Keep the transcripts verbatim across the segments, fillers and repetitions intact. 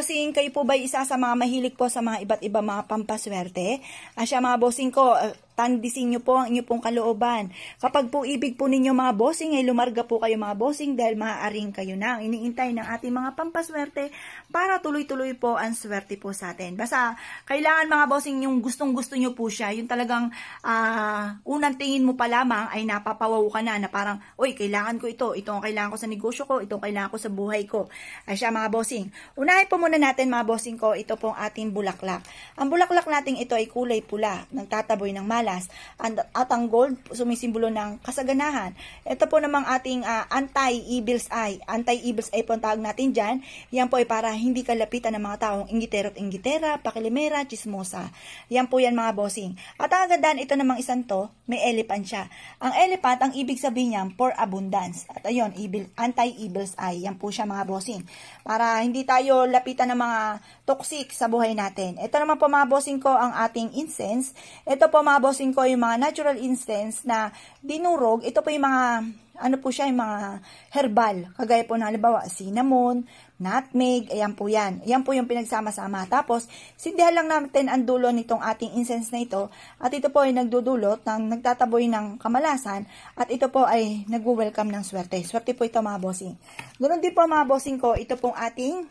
bossing, kayo po ba isa sa mga mahilig po sa mga iba't iba mga pampaswerte? Asya mga bossing ko, uh, tandisin nyo po ang inyo pong kalooban. Kapag po ibig po ninyo mga bossing, ay lumarga po kayo mga bossing dahil maaaring kayo na ang iniintay ng ating mga pampaswerte para tuloy-tuloy po ang swerte po sa atin. Basta, kailangan mga bossing yung gustong-gusto nyo po siya, yung talagang uh, unang tingin mo pa lamang ay napapawaw ka na, na parang, uy, kailangan ko ito, ito ang kailangan ko sa negosyo ko, ito ang kailangan ko sa buhay ko. Asya mga bossing. Unahin po muna natin mga bossing ko, ito pong ating bulaklak. Ang bulaklak natin ito ay kulay pula, nagtataboy ng malas. At ang gold, sumisimbolo ng kasaganahan. Ito po namang ating uh, anti-evil's eye. Anti-evil's eye po ang tawag natin dyan. Yan po ay para hindi kalapitan ng mga taong inggitero at inggitera, pakilimera, chismosa. Yan po yan mga bossing. At ang agandaan, ito namang isang to, may elephant siya. Ang elephant, ang ibig sabihin niya, for abundance. At ayun, evil, anti-evil's eye. Yan po siya mga bossing. Para hindi tayo lapitan ng mga toxic sa buhay natin. Ito naman po mga bossing ko, ang ating incense. Ito po mga bossing ko, yung mga natural incense na dinurog. Ito po yung mga, ano po siya, yung mga herbal. Kagaya po na halimbawa, cinnamon, nutmeg, ayan po yan. Ayan po yung pinagsama-sama. Tapos, sindihan lang natin ang dulo nitong ating incense na ito. At ito po ay nagdudulot ng nagtataboy ng kamalasan. At ito po ay nag-welcome ng swerte. Swerte po ito mga bossing. Ganoon din po mga bossing ko, ito pong ating,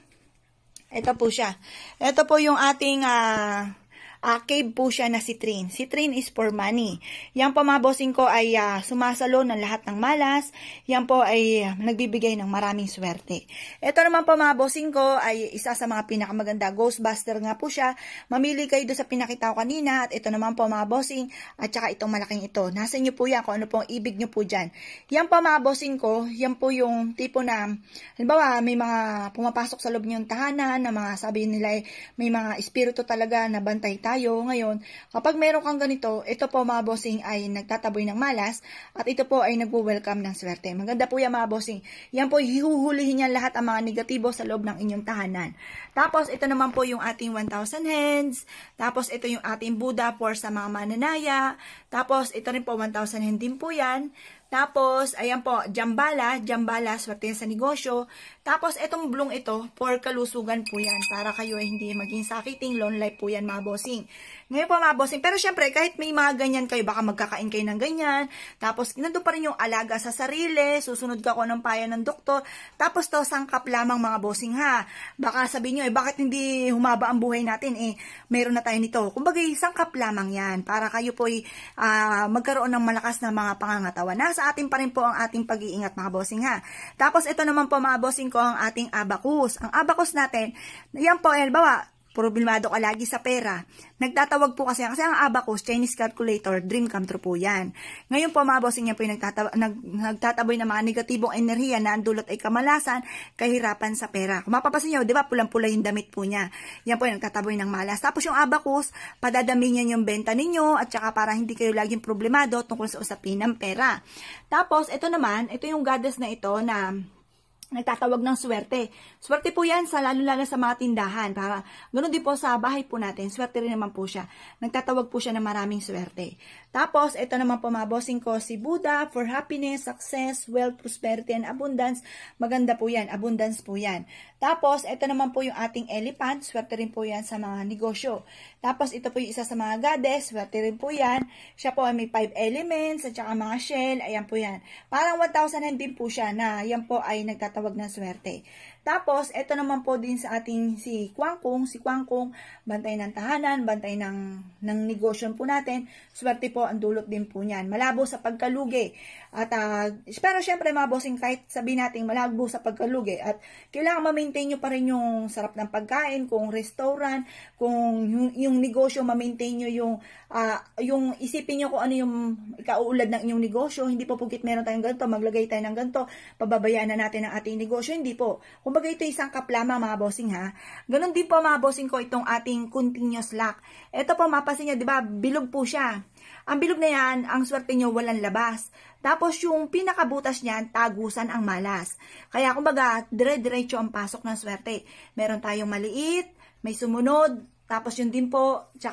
ito po siya. Ito po yung ating, ah, Uh, cave po siya na citrine. Citrine is for money. Yan po mga bossing ko ay uh, sumasalo ng lahat ng malas. Yan po ay uh, nagbibigay ng maraming swerte. Ito naman po mga bossing ko ay isa sa mga pinakamaganda. Ghostbuster nga po siya. Mamili kayo doon sa pinakita ko kanina. At ito naman po mga bossing at saka itong malaking ito. Nasa inyo po yan kung ano pong ibig nyo po dyan. Yan po mga bossing ko, yan po yung tipo na, halimbawa may mga pumapasok sa loob niyong tahanan na mga sabi nila ay may mga espiritu talaga na bantay tayo. Ngayon, kapag meron kang ganito, ito po mga bossing ay nagtataboy ng malas at ito po ay nagwo-welcome ng swerte. Maganda po yan mga bossing. Yan po hihuhulihin niya lahat ang mga negatibo sa loob ng inyong tahanan. Tapos ito naman po yung ating one thousand hands. Tapos ito yung ating Buddha for sa mga mananaya. Tapos ito rin po one thousand hands din po yan. Tapos, ayan po, jambala, jambala, swerte yan sa negosyo. Tapos, itong blong ito, for kalusugan po yan, para kayo ay hindi maging sakiting, long life po yan mga bossing. Ngayon po mga bossing, pero syempre, kahit may mga ganyan kayo, baka magkakain kayo ng ganyan, tapos, nandun pa rin yung alaga sa sarili, susunod ka ko ng payo ng doktor, tapos to, sangkap lamang mga bossing ha. Baka sabihin nyo, eh, bakit hindi humaba ang buhay natin, eh, mayroon na tayo nito. Kumbaga, sangkap lamang yan, para kayo po ay uh, magkaroon ng malakas na mga pangangatawan. Nasa atin pa rin po ang ating pag-iingat mga bossing ha. Tapos ito naman po mga bossing ko ang ating abacus. Ang abacus natin, yan po, eh, bawa, problemado ka lagi sa pera. Nagtatawag po kasi, kasi ang abacus, Chinese calculator, dream come true po yan. Ngayon po mga bossing yan po yung nagtataboy, nag, nagtataboy ng mga negatibong enerhiya na ang dulot ay kamalasan, kahirapan sa pera. Kung mapapasin nyo, di ba, pulang-pula yung damit po niya. Yan po yung nagtataboy ng malas. Tapos yung abacus, padadami niya yung benta ninyo at saka para hindi kayo laging problemado tungkol sa usapin ng pera. Tapos, ito naman, ito yung goddess na ito na nagtatawag ng swerte. Swerte po yan sa lalo-lalo sa mga tindahan. Para ganoon din po sa bahay po natin. Swerte rin naman po siya. Nagtatawag po siya ng maraming swerte. Tapos, ito naman po mga bossing ko, si Buddha for happiness, success, wealth, prosperity, and abundance. Maganda po yan. Abundance po yan. Tapos, ito naman po yung ating elephant. Swerte rin po yan sa mga negosyo. Tapos, ito po yung isa sa mga goddess. Swerte rin po yan. Siya po ay may five elements at saka mga shell. Ayan po yan. Parang one thousand hand din po siya na yan po ay nagtatawag ng swerte. Tapos, ito naman po din sa ating si Kwangkong. Si Kwangkong, bantay ng tahanan, bantay ng, ng negosyo po natin. Swerte po ang dulot din po niyan. Malabo sa pagkalugi. At, uh, pero syempre mga bossing, kahit sabihin natin malabo sa pagkalugi. At kailangan ma-maintain nyo pa rin yung sarap ng pagkain, kung restaurant, kung yung, yung negosyo, ma-maintain nyo yung, uh, yung isipin nyo kung ano yung ikauulad ng inyong negosyo. Hindi po pugit meron tayong ganito, maglagay tayo ng ganito, pababayaan na natin ang ating negosyo. Hindi po. Kumbaga ito isang kap lamang mga bossing ha. Ganon din po mga bossing ko itong ating continuous luck. Ito po mapasin nyo, di ba? Bilog po siya. Ang bilog na yan, ang swerte nyo walang labas. Tapos yung pinakabutas niyan, tagusan ang malas. Kaya kumbaga, dire-diretso ang pasok ng swerte. Meron tayong maliit, may sumunod, tapos yun din po, tsaka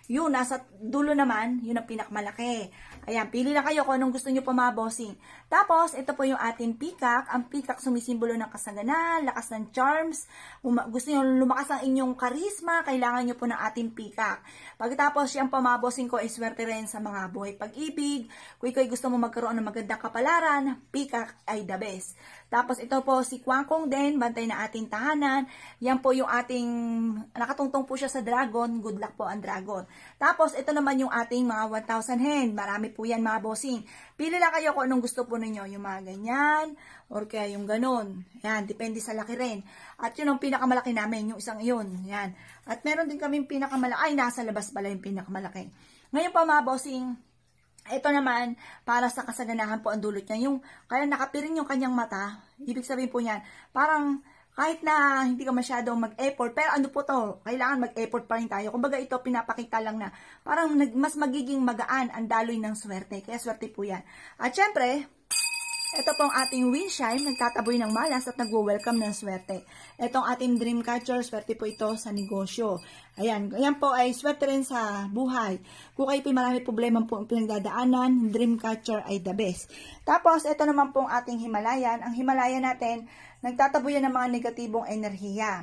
Yun, nasa dulo naman, yun ang pinakamalaki. Ayan, pili lang kayo kung anong gusto nyo po mga bossing. Tapos, ito po yung ating peacock. Ang peacock sumisimbolo ng kasaganahan, lakas ng charms. Gusto nyo lumakas ang inyong karisma, kailangan nyo po ng ating peacock. Pagkatapos, yan po mga bossing ko, ay swerte rin sa mga buhay pag-ibig. Kung ikaw gusto mo magkaroon ng magandang kapalaran, peacock ay the best. Tapos, ito po si Kwangkong din, bantay na ating tahanan. Yan po yung ating, nakatungtong po siya sa dragon. Good luck po ang dragon. Tapos, ito naman yung ating mga one thousand hen. Marami po yan mga bossing. Pili lang kayo kung anong gusto po ninyo. Yung mga ganyan, or kaya yung ganun. Yan, depende sa laki rin. At yun ang pinakamalaki namin, yung isang yun. Yan. At meron din kaming pinakamalaki. Ay, nasa labas pala yung pinakamalaki. Ngayon po mga bossing, ito naman, para sa kasaganahan po ang dulot niya. Yung, kaya nakapiring yung kanyang mata, ibig sabihin po niyan, parang, kahit na hindi ka masyadong mag-effort, pero ano po to, kailangan mag-effort pa rin tayo. Kumbaga ito, pinapakita lang na, parang mas magiging magaan ang daloy ng swerte. Kaya swerte po yan. At syempre, ito pong ating windchime, nagtataboy ng malas at nagwo-welcome ng swerte. Itong ating dream catcher, swerte po ito sa negosyo. Ayan, ayan po ay swerte rin sa buhay. Kung kayo po marami problema po ang pinagdadaanan, dream catcher ay the best. Tapos, ito naman pong ating Himalayan. Ang Himalayan natin, nagtataboy ng mga negatibong enerhiya.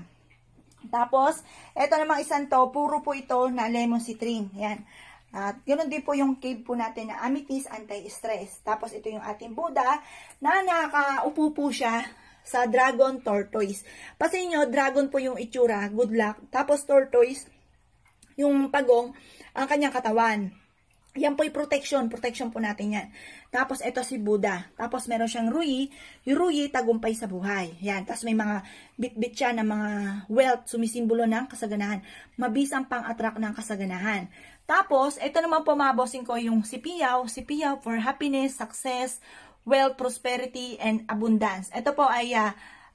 Tapos, ito namang isang to, puro po ito na lemon citrine. Ayan. At ganoon din po yung cave po natin na amethyst anti-stress. Tapos ito yung ating Buddha na nakaupo po siya sa dragon tortoise. Pasin nyo, dragon po yung itsura, good luck. Tapos tortoise, yung pagong, ang kanyang katawan. Yan po yung protection, protection po natin yan. Tapos ito si Buddha. Tapos meron siyang Ruyi, yung Ruyi tagumpay sa buhay. Yan, tapos may mga bit-bit siya ng mga wealth, sumisimbolo ng kasaganahan. Mabisang pang-attract ng kasaganahan. Tapos, ito naman po mga bossing ko yung si Piyaw. Si Piyaw for happiness, success, wealth, prosperity, and abundance. Ito po ay uh,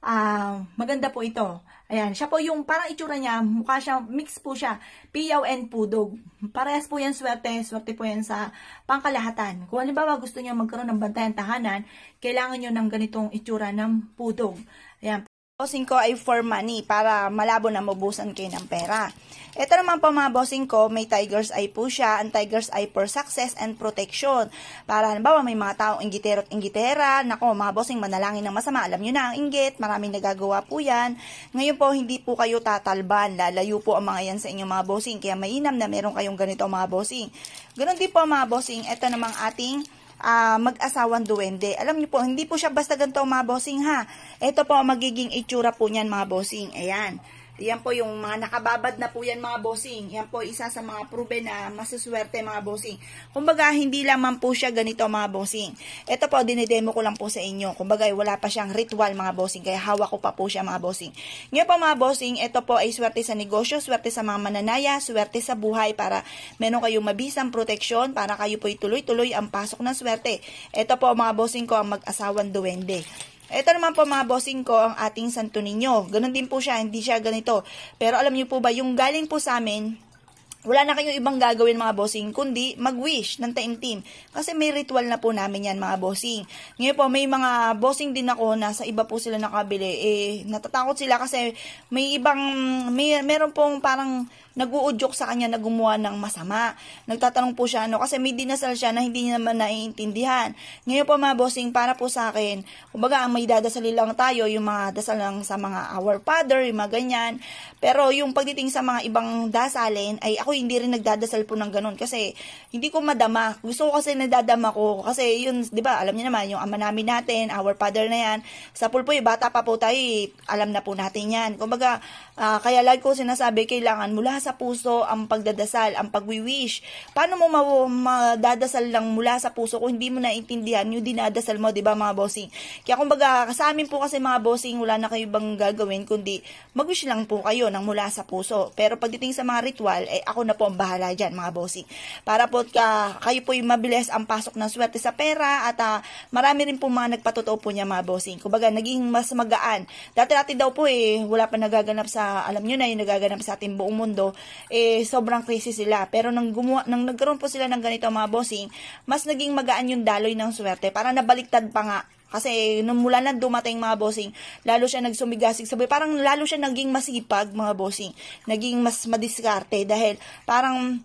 uh, maganda po ito. Ayan, siya po yung parang itsura niya, mukha siya, mix po siya, Piyaw and Pudog. Parehas po yan swerte, swerte po yan sa pangkalahatan. Kung halimbawa gusto niyo magkaroon ng bantayan tahanan, kailangan niyo ng ganitong itsura ng Pudog. Ayan. Bossing ko ay for money, para malabo na mabusan kayo ng pera. Ito naman po mga bossing ko, may tiger's eye po siya. Ang tiger's eye for success and protection. Para halimbawa may mga taong inggitero at inggitera, nako mga bossing manalangin ng masama, alam nyo na ang inggit, maraming nagagawa po yan. Ngayon po hindi po kayo tatalban, lalayo po ang mga yan sa inyong mga bossing, kaya mainam na meron kayong ganito mga bossing. Ganon din po mga bossing, ito namang ating Uh, mag-asawang duwende. Alam niyo po, hindi po siya basta ganito mga bossing ha. Ito po magiging itsura po niyan mga bossing. Ayan. Yan po yung mga nakababad na po yan mga bossing. Yan po isa sa mga proven na masuswerte mga bossing. Kumbaga hindi lamang po siya ganito mga bossing. Ito po dinidemo ko lang po sa inyo. Kumbaga wala pa siyang ritual mga bossing. Kaya hawak ko pa po siya mga bossing. Ngayon po mga bossing, ito po ay swerte sa negosyo, swerte sa mga mananaya, swerte sa buhay para meron kayong mabisang proteksyon para kayo po tuloy-tuloy ang pasok ng swerte. Ito po mga bossing ko ang mag-asawang duwende. Ito naman po mga bossing ko ang ating Santo Niño. Ganon din po siya, hindi siya ganito. Pero alam niyo po ba, yung galing po sa amin, wala na kayong ibang gagawin mga bossing, kundi mag-wish ng taimtim. Kasi may ritual na po namin yan mga bossing. Ngayon po, may mga bossing din ako na sa iba po sila nakabili. Eh, natatakot sila kasi may ibang, may, meron pong parang nag-uudyok sa kanya na gumawa ng masama. Nagtatanong po siya, ano, kasi may dinasal siya na hindi niya naman naiintindihan. Ngayon po mga bossing, para po sa akin, kumbaga ang may dadasali lang tayo, yung mga dasal lang sa mga Our Father, yung mga ganyan. Pero yung pagdating sa mga ibang dasalin, ay ako hindi rin nagdadasal po ng ganun kasi hindi ko madama. Gusto ko kasi nadadama ko kasi yun, di ba, alam niyo naman, yung ama namin natin, Our Father na yan, sa pulpo, bata pa po tayo, alam na po natin yan. Kumbaga, uh, kaya lagi ko sinasabi, kailangan mula sa puso ang pagdadasal, ang pagwi-wish. Paano mo madadasal lang mula sa puso kung hindi mo naintindihan yung dinadasal mo, di ba mga bossing? Kaya kumbaga, sa amin po kasi mga bossing, wala na kayo bang gagawin, kundi mag-wish lang po kayo ng mula sa puso. Pero pagdating sa mga ritual, eh ako na po ang bahala dyan mga bossing. Para po ka, kayo po yung mabilis ang pasok ng swerte sa pera at uh, marami rin po mga nagpatotoo po niya mga bossing. Kumbaga, naging mas magaan. Dati-dati daw po eh, wala pa nagaganap sa, alam nyo na, yung nagaganap sa ating buong mundo, eh sobrang crazy sila. Pero nang gumawa, nang nagkaroon po sila ng ganito mga bossing, mas naging magaan yung daloy ng swerte. Para nabaliktad pa nga. Kasi nung mula na dumating mga bossing, lalo siya nagsumigasig sabi, parang lalo siya naging masipag mga bossing. Naging mas madiskarte dahil parang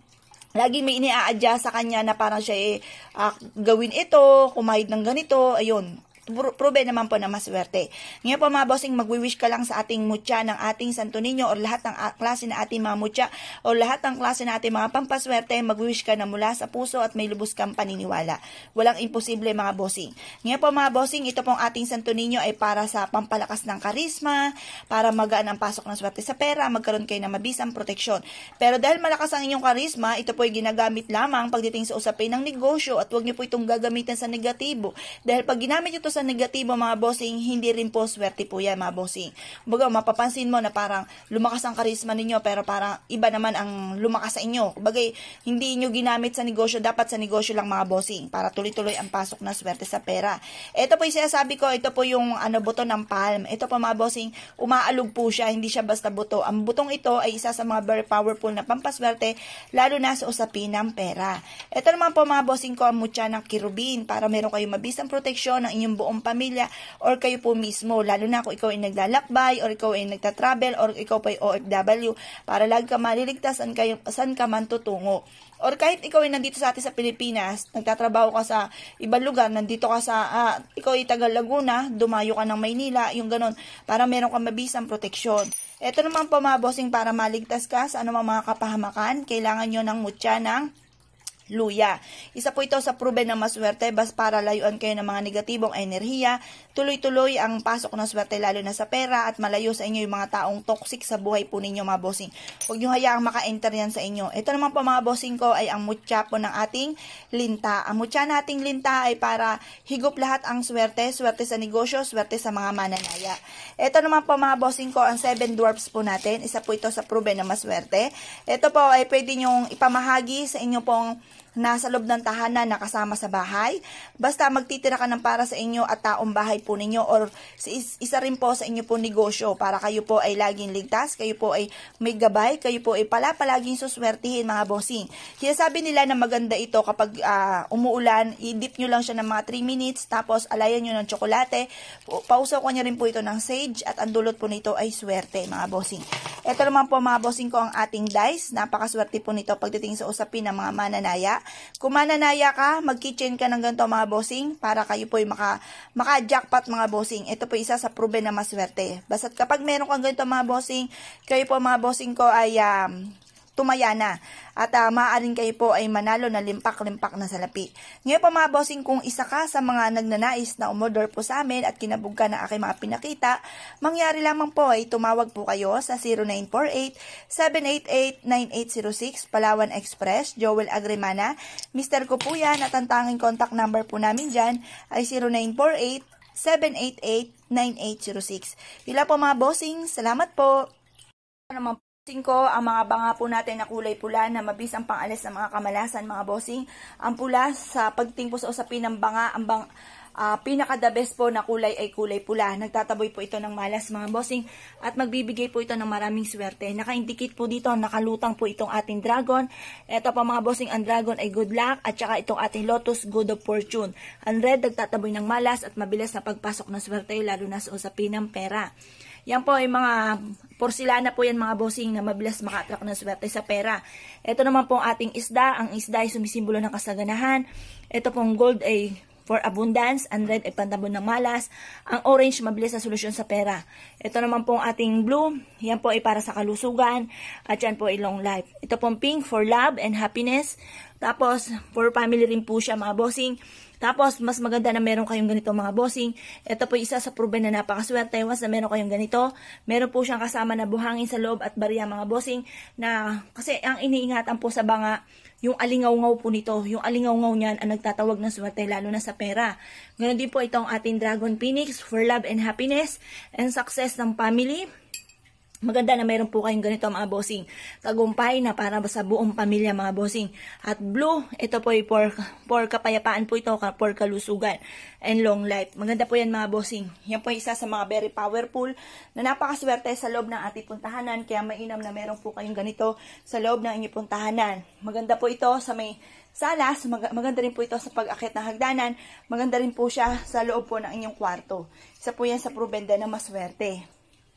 laging may ini-a-adjust sa kanya na parang siya eh, uh, gawin ito, kumahid ng ganito, ayun. Proven naman po na maswerte. Ngayon po mga bossing, magwi-wish ka lang sa ating mutya ng ating Santo Niño or lahat ng klase na ating mga mutya o lahat ng klase na ating mga pampaswerte, magwi-wish ka na mula sa puso at may lubos kang paniniwala. Walang imposible mga bossing. Ngayon po mga bossing, ito pong ating Santo Niño ay para sa pampalakas ng karisma, para magaan ang pasok ng swerte sa pera, magkaroon kayo ng mabisang proteksyon. Pero dahil malakas ang inyong karisma, ito po ay ginagamit lamang pagdating sa usapin ng negosyo at huwag niyo po itong gagamitin sa negatibo. Dahil pag ginamit ito sa sa negatibo mga bossing, hindi rin po swerte po yan mga bossing. Baga mapapansin mo na parang lumakas ang karisma ninyo pero parang iba naman ang lumakas sa inyo. Bagay hindi nyo ginamit sa negosyo, dapat sa negosyo lang mga bossing para tuloy-tuloy ang pasok ng swerte sa pera. Ito po yung sinasabi ko, ito po yung ano buto ng palm. Ito po mga bossing, umaalog po siya, hindi siya basta buto. Ang butong ito ay isa sa mga very powerful na pampaswerte lalo na sa usapin ng pera. Ito naman po mga bossing ko ang mutya ng kirubin para meron kayong mabisang proteksyon ng inyong buong pamilya or kayo po mismo, lalo na kung ikaw ay naglalakbay or ikaw ay nagtatravel or ikaw pa ay O F W para lagi ka maliligtas saan, kayo, saan ka man tutungo. Or kahit ikaw ay nandito sa atin sa Pilipinas, nagtatrabaho ka sa ibang lugar, nandito ka sa, ah, ikaw ay taga Laguna, dumayo ka ng Maynila, yung ganon, para meron kang mabisang proteksyon. Ito naman po mga bossing, para maligtas ka sa anumang mga kapahamakan, kailangan nyo ng mutya ng luya. Isa po ito sa proven na maswerte bas para layuan kayo ng mga negatibong enerhiya, tuloy-tuloy ang pasok ng swerte lalo na sa pera at malayo sa inyo yung mga taong toxic sa buhay po ninyo mga bossing. Huwag nyo hayaang maka-enter yan sa inyo. Ito naman po mga bossing ko ay ang mutya po ng ating linta. Ang mutya nating linta ay para higop lahat ang swerte, swerte sa negosyo, swerte sa mga mananaya. Ito naman po mga bossing ko ang seven dwarfs po natin. Isa po ito sa proven na maswerte. Ito po ay pwede nyong ipamahagi sa inyo pong nasa loob ng tahanan na kasama sa bahay. Basta magtitira ka ng para sa inyo at taong bahay po ninyo or isa rin po sa inyo po negosyo para kayo po ay laging ligtas, kayo po ay may gabay, kayo po ay pala palaging suswertihin mga bossing. Kaya sabi nila na maganda ito kapag uh, umuulan, i-dip nyo lang siya ng mga three minutes tapos alayan nyo ng tsokolate. Pausaw ko nyo rin po ito ng sage at ang dulot po nito ay swerte mga bossing. Ito naman po mga bossing ko ang ating dice. Napakaswerte po nito pagdating sa usapin ng mga mananaya. Kung mananaya ka, mag-kitchen ka ng ganito mga bossing para kayo po ay maka, maka-jackpot mga bossing. Ito po isa sa proven na maswerte. Basta't kapag meron kang ganito mga bossing, kayo po mga bossing ko ay um, tumaya na. At uh, maaaring kayo po ay manalo na limpak-limpak na salapi. Ngayon po mga bossing, kung isa ka sa mga nagnanais na umorder po sa amin at kinabog ka na aking mga pinakita, mangyari lamang po ay tumawag po kayo sa zero nine four eight, seven eight eight, nine eight zero six Palawan Express, Joel Agremana. Mister ko po yan at ang tanging contact number po namin dyan ay zero nine four eight, seven eight eight, nine eight zero six. Yun lang po mga bossing, salamat po. Ano ko, ang mga banga po natin na kulay pula na mabisang pangalis ng mga kamalasan mga bossing. Ang pula sa pagting po sa usapin ng banga, ang bang, uh, pinaka the best po na kulay ay kulay pula. Nagtataboy po ito ng malas mga bossing at magbibigay po ito ng maraming swerte. Naka-indicate po dito, nakalutang po itong ating dragon. Ito pa mga bossing, ang dragon ay good luck at saka itong ating lotus, good of fortune. Ang red, nagtataboy ng malas at mabilis na pagpasok ng swerte lalo na sa usapin ng pera. Yan po ay mga porsilana po yan mga bossing na mabilis maka-attract ng swerte sa pera. Ito naman po ang ating isda. Ang isda ay sumisimbolo ng kasaganahan. Ito pong gold ay for abundance. Ang red ay pantabon ng malas. Ang orange mabilis na solusyon sa pera. Ito naman po ang ating blue. Yan po ay para sa kalusugan. At yan po ay long life. Ito pong pink for love and happiness. Tapos for family rin po siya mga bossing. Tapos, mas maganda na meron kayong ganito mga bossing. Ito po isa sa proven na napakaswerte. Once na meron kayong ganito, meron po siyang kasama na buhangin sa loob at barya mga bossing. Na, kasi ang iniingatan po sa banga, yung alingaw-ngaw po nito. Yung alingaw-ngaw niyan ang nagtatawag ng swerte lalo na sa pera. Ganon din po itong ating Dragon Phoenix for love and happiness and success ng family. Maganda na meron po kayong ganito mga bossing. Tagumpay na para sa buong pamilya mga bossing. At blue, ito po ay for, for kapayapaan po ito, for kalusugan and long life. Maganda po yan mga bossing. Yan po isa sa mga very powerful na napakaswerte sa loob ng ating puntahanan. Kaya mainam na meron po kayong ganito sa loob ng inyong puntahanan. Maganda po ito sa may salas, mag maganda rin po ito sa pag-akit ng hagdanan. Maganda rin po siya sa loob po ng inyong kwarto. Isa po yan sa proven na maswerte.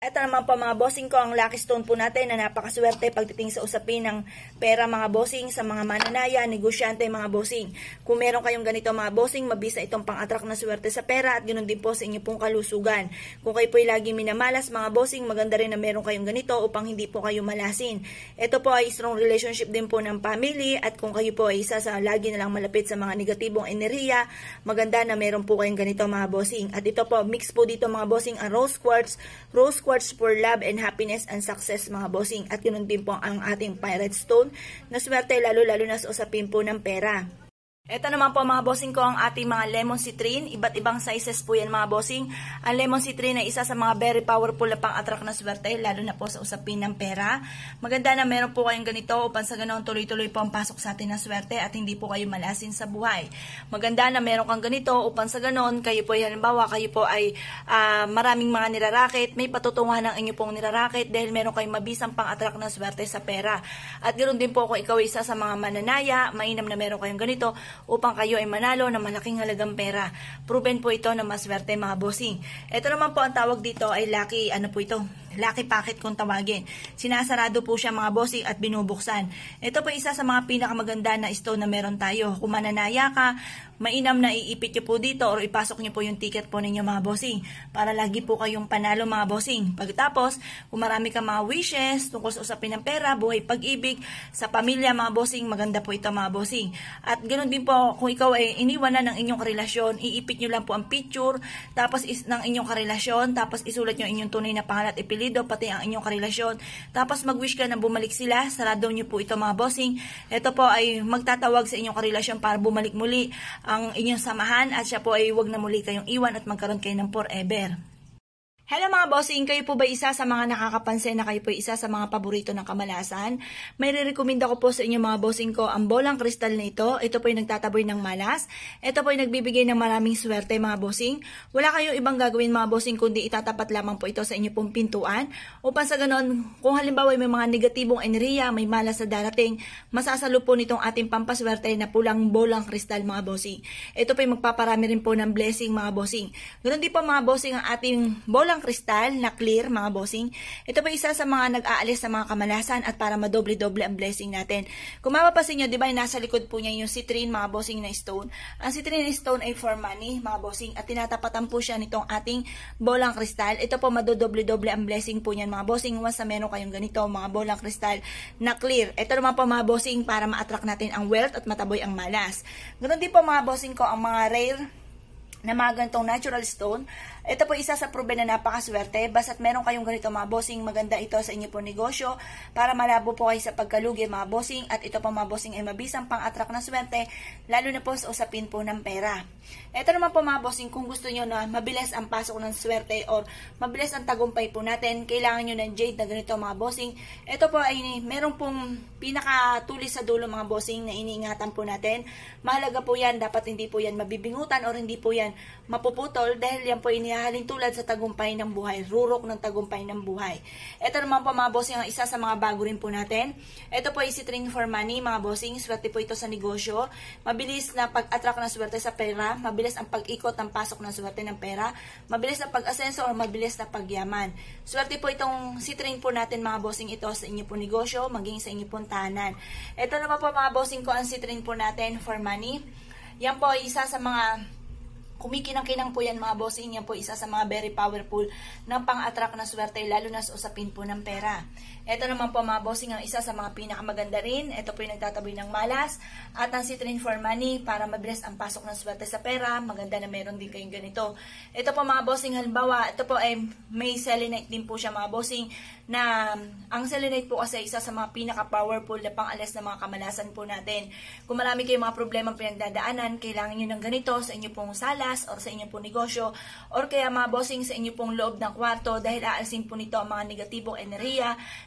Ito naman po mga bossing ko, ang lucky stone po natin na napakaswerte pagdating sa usapin ng pera mga bossing, sa mga mananaya, negosyante mga bossing. Kung meron kayong ganito mga bossing, mabisa itong pang-attract na swerte sa pera at ganoon din po sa inyo pong kalusugan. Kung kayo po ay lagi minamalas mga bossing, maganda rin na meron kayong ganito upang hindi po kayo malasin. Ito po ay strong relationship din po ng family at kung kayo po ay isa sa lagi na lang malapit sa mga negatibong enerhiya, maganda na meron po kayong ganito mga bossing. At ito po, mix po dito mga bossing ang rose quartz, rose quartz for love and happiness and success mga bossing. At yun din po ang ating pirate stone na swerte lalo-lalo na sa usapin po ng pera. Ito naman po mga bossing ko ang ating mga lemon citrine. Iba't ibang sizes po yan mga bossing. Ang lemon citrine ay isa sa mga very powerful na pang-attract na swerte, lalo na po sa usapin ng pera. Maganda na meron po kayong ganito upang sa ganoon tuloy-tuloy po ang pasok sa atin ng swerte at hindi po kayo malasin sa buhay. Maganda na meron kang ganito upang sa ganoon kayo po ay halimbawa kayo po ay uh, maraming mga nirarakit, may patutunguhan ng inyo pong nirarakit dahil meron kayong mabisang pang-attract na swerte sa pera. At ganoon din po kung ikaw isa sa mga mananaya, mainam na meron kayong ganito upang kayo ay manalo ng malaking halagang pera. Proven po ito na maswerte mga bossing. Ito naman po ang tawag dito ay lucky, ano po ito? Lucky packet kung tawagin. Sinasarado po siya mga bossing at binubuksan. Ito po isa sa mga pinakamaganda na stone na meron tayo. Kung mananaya ka, mainam na iipit nyo po dito or ipasok nyo po yung ticket po ninyo mga bossing para lagi po kayong panalo mga bossing. Pagkatapos, kung marami ka mga wishes tungkol sa usapin ng pera, buhay, pag-ibig, sa pamilya mga bossing, maganda po ito mga bossing. At ganoon din po, kung ikaw ay iniwan na ng inyong karelasyon, iipit nyo lang po ang picture tapos is, ng inyong karelasyon, tapos isulat nyo inyong tunay na pangalan at ipilido, pati ang inyong karelasyon. Tapos mag-wish ka na bumalik sila, sarado nyo po ito mga bossing. Ito po ay magtatawag sa inyong karelasyon para bumalik muli ang inyong samahan at siya po ay huwag na muli kayong iwan at magkaroon kayo ng forever. Hello mga bossing, kayo po ba isa sa mga nakakapansin na kayo po isa sa mga paborito ng kamalasan? May re-recommenda ko po sa inyo mga bossing ko ang bolang kristal na ito. Ito po ay nagtataboy ng malas. Ito po ay nagbibigay ng maraming swerte mga bossing. Wala kayong ibang gagawin mga bossing kundi itatapat lamang po ito sa inyo pong pintuan. Upang sa ganon, kung halimbawa may mga negatibong enerhiya, may malas sa darating, masasalo po nitong ating pampaswerte na pulang bolang kristal mga bossing. Ito po ay magpaparami rin po ng blessing mga bossing. Ganon din po mga bossing ang ating bolang kristal na clear mga bossing. Ito po isa sa mga nag-aalis sa mga kamalasan at para madoble-doble ang blessing natin. Kung mapapansin nyo, di ba nasa likod po niya yung citrine mga bossing na stone. Ang citrine stone ay for money mga bossing at tinatapatan po siya nitong ating bolang kristal. Ito po madodoble-doble ang blessing po niyan mga bossing once na meron kayong ganito mga bolang kristal na clear. Ito naman po mga bossing para ma-attract natin ang wealth at mataboy ang malas. Ganoon din po mga bossing ko ang mga rare na mga ganitong natural stone. Ito po isa sa proven na napakaswerte. Basta't meron kayong ganito mga bossing, maganda ito sa inyo po negosyo para malabo po kayo sa pagkalugi mga bossing. At ito po mga bossing ay mabisang pang-attract na swerte, lalo na po sa usapin po ng pera. Ito naman po mga bossing, kung gusto nyo na mabilis ang pasok ng swerte or mabilis ang tagumpay po natin, kailangan nyo ng jade na ganito mga bossing. Ito po ay meron pong pinakatulis sa dulo mga bossing na iniingatan po natin. Mahalaga po yan, dapat hindi po yan mabibingutan or hindi po yan mapuputol dahil yan po inihahalin tulad sa tagumpay ng buhay, rurok ng tagumpay ng buhay. Ito naman po mga bossing ang isa sa mga bago rin po natin. Ito po ay citrine for money mga bossing, swerte po ito sa negosyo. Mabilis na pag-attract ng swerte sa pera, mabilis ang pag-ikot ng pasok ng swerte ng pera, mabilis na pag-asenso o mabilis na pagyaman. Swerte po itong citrine po natin mga bossing ito sa inyo po negosyo, maging sa inyo pong tahanan. Ito naman po mga bossing ko ang citrine po natin for money. Yan po ay isa sa mga kumikinang-kinang po yan mga bossing. Yan po isa sa mga very powerful ng pang-attract na swerte lalo na sa usapin po ng pera. Ito naman po mga bossing ang isa sa mga pinakamaganda rin. Ito po yung nagtataboy ng malas at ang citrine for money para mabilis ang pasok ng swerte sa pera. Maganda na meron din kayong ganito. Ito po mga bossing, halimbawa ito po ay may selenite din po siya mga bossing na ang selenite po kasi isa sa mga pinaka-powerful na pang-alis na mga kamalasan po natin. Kung marami kayong mga problemang pinagdadaanan, kailangan nyo ng ganito sa inyo pong sala or sa inyong pong negosyo or kaya mga bossing sa inyong pong loob ng kwarto dahil aalisin po nito ang mga negatibong enerhiya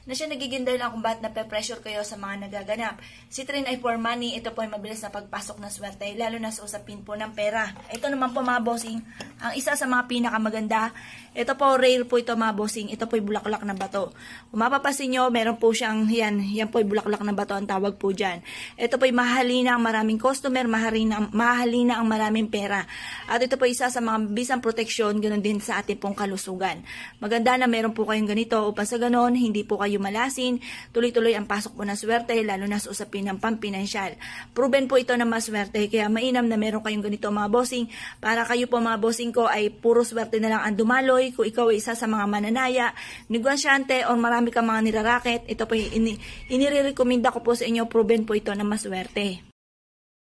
na siya nagiging dahilan kung bakit nape-pressure kayo sa mga nagaganap. Si Trine ay for money, ito po ay mabilis na pagpasok ng swerte, lalo na sa usapin po ng pera. Ito naman po mga bossing, ang isa sa mga pinakamaganda, ito po rare po ito mga bossing, ito po ay bulaklak na bato. Kung mapapasin nyo, meron po siyang, yan, yan po ay bulaklak na bato ang tawag po dyan. Ito po ay mahalina ang maraming customer, mahalina, mahalina ang maraming pera. At ito po isa sa mga bisang proteksyon, ganoon din sa ating pong kalusugan. Maganda na meron po kayong ganito upang sa ganon, hindi po kayo malasin, tuloy-tuloy ang pasok po ng swerte, lalo na sa usapin ng pampinansyal. Proven po ito na maswerte, kaya mainam na meron kayong ganito mga bossing, para kayo po mga bossing ko ay puro swerte na lang ang dumaloy. Kung ikaw ay isa sa mga mananaya, negosyante, o marami kang mga niraraket, ito po ini, inirekomenda ko po sa inyo, proven po ito na maswerte.